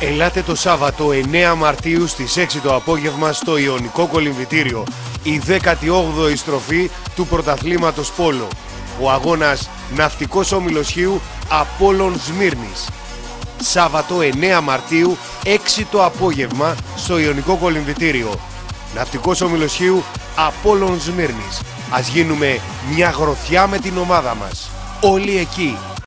Ελάτε το Σάββατο 9 Μαρτίου στις 6 το απόγευμα στο Ιωνικό Κολυμβητήριο, η 18η στροφή του πρωταθλήματος Πόλο. Ο αγώνας Ναυτικός Όμιλος Χίου Απόλλων Σμύρνης. Σάββατο 9 Μαρτίου 6 το απόγευμα στο Ιωνικό Κολυμβητήριο. Ναυτικός Όμιλος Χίου Απόλλων Σμύρνης. Ας γίνουμε μια γροθιά με την ομάδα μας. Όλοι εκεί.